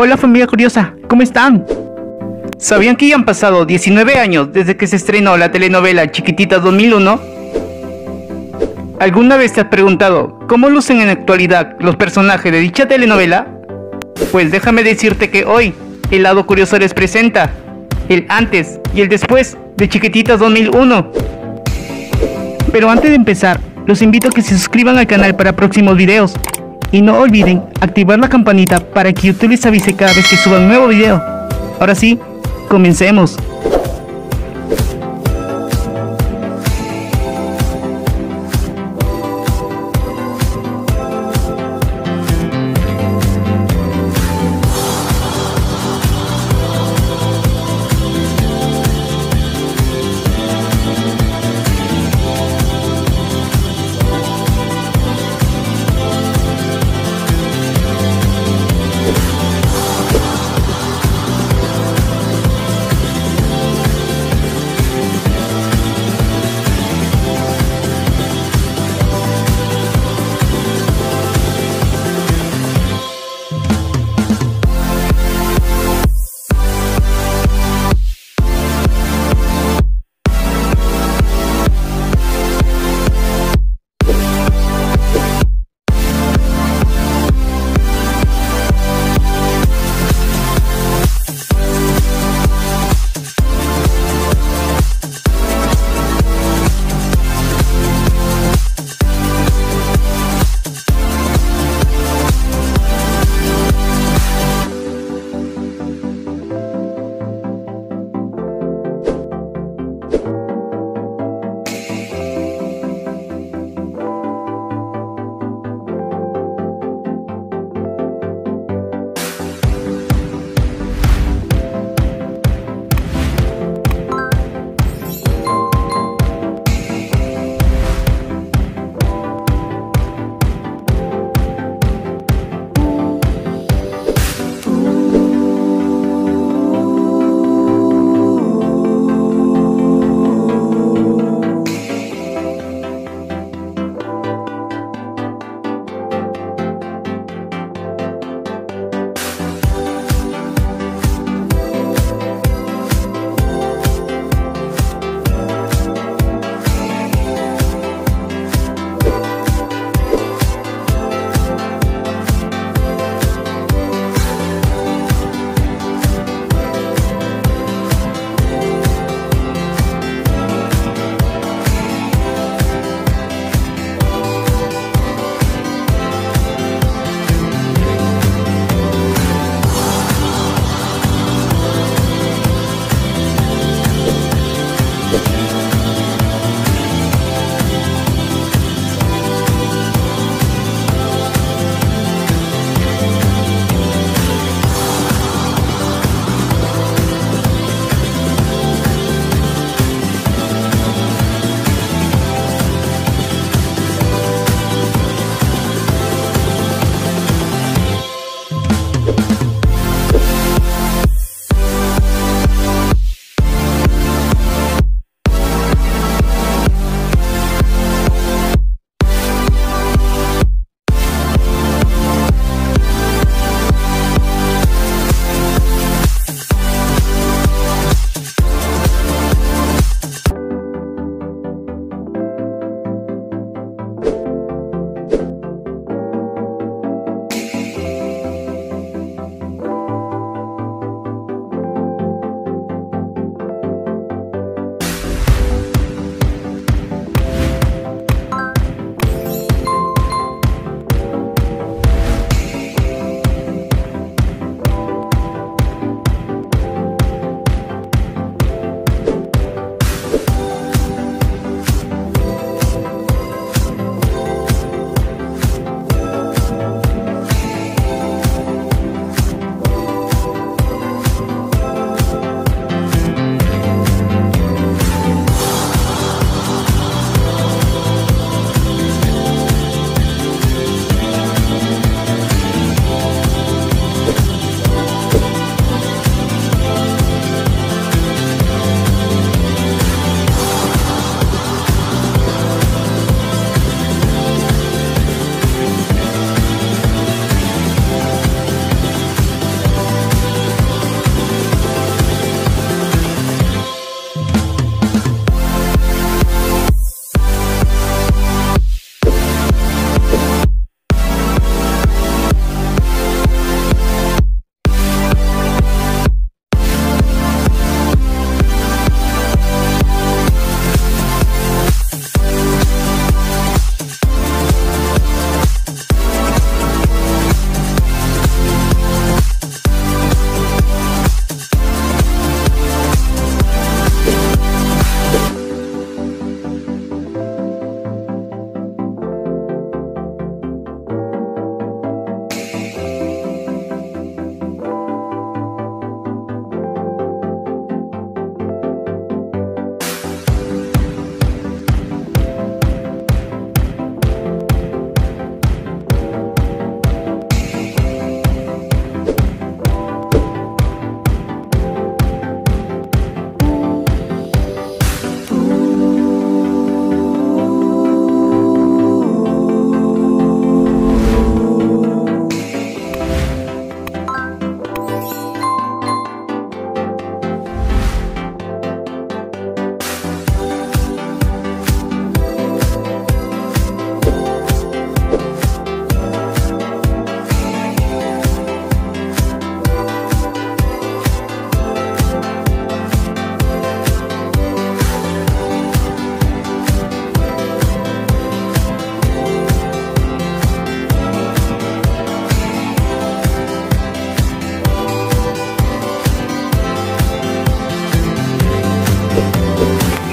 Hola familia curiosa, ¿cómo están? ¿Sabían que ya han pasado 19 años desde que se estrenó la telenovela Chiquititas 2001? ¿Alguna vez te has preguntado cómo lucen en la actualidad los personajes de dicha telenovela? Pues déjame decirte que hoy el lado curioso les presenta el antes y el después de Chiquititas 2001. Pero antes de empezar, los invito a que se suscriban al canal para próximos videos. Y no olviden activar la campanita para que YouTube les avise cada vez que suba un nuevo video. Ahora sí, comencemos.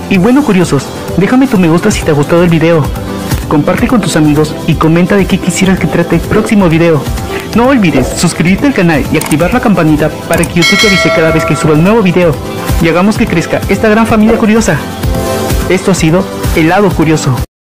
Y bueno, curiosos, déjame tu me gusta si te ha gustado el video. Comparte con tus amigos y comenta de qué quisieras que trate el próximo video. No olvides suscribirte al canal y activar la campanita para que YouTube te avise cada vez que suba un nuevo video. Y hagamos que crezca esta gran familia curiosa. Esto ha sido El Lado Curioso.